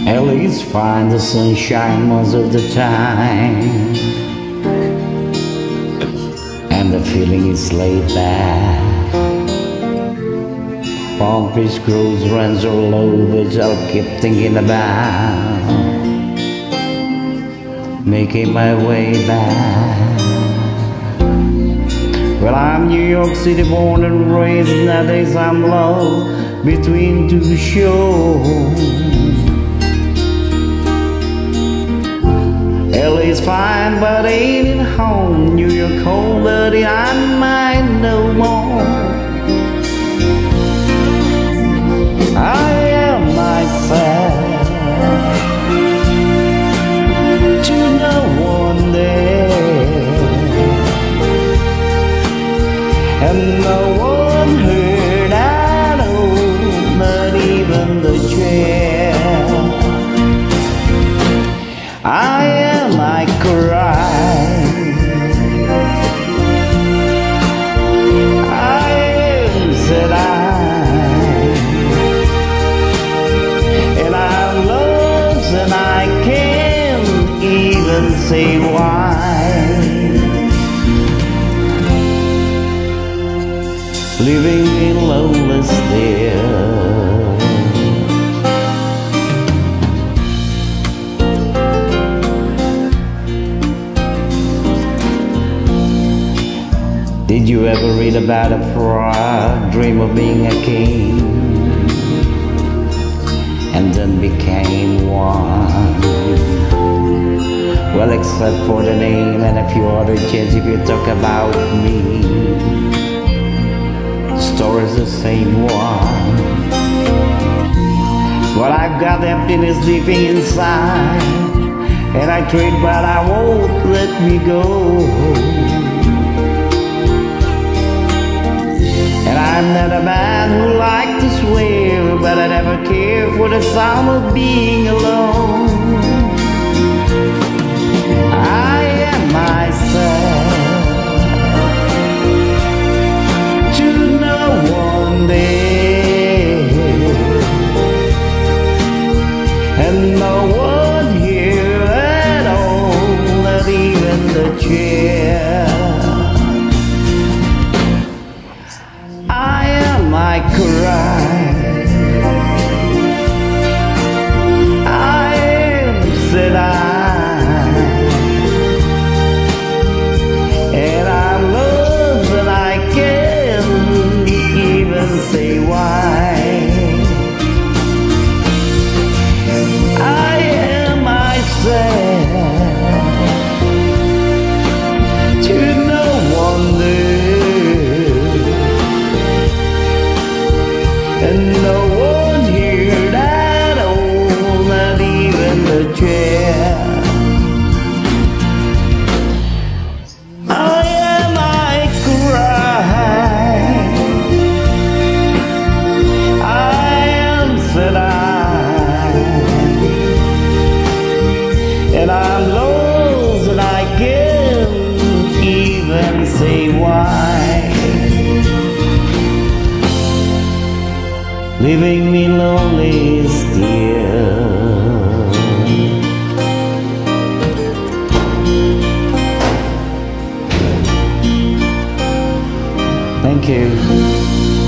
At least find the sunshine most of the time, and the feeling is laid back. Palm trees grows, runs are low, but I'll keep thinking about making my way back. Well, I'm New York City born and raised. Nowadays I'm lost between two shores. LA's fine, but ain't it home. New York home, but it ain't mine no more. I am myself to no one there, and no one heard at all, not even the chair. I cry, I am said and I'm lost and I can't even say why. Living in lonely still. Did you ever read about a frog dream of being a king and then became one? Well, except for the name and a few other changes. If you talk about me, the story's the same one. Well, I've got emptiness sleeping inside, and I trade but I won't let me go. I'm not a man who likes to swear, but I never care for the sound of being alone. I am myself to no one there, and no one here at all, not even the chair. I cry, I am said and I'm lost and I can't even say why. I am myself to no one there, and no one here at all, not even the chair. I cry, I am said and I'm lost and I can't even say why. Leaving me lonely still. Thank you.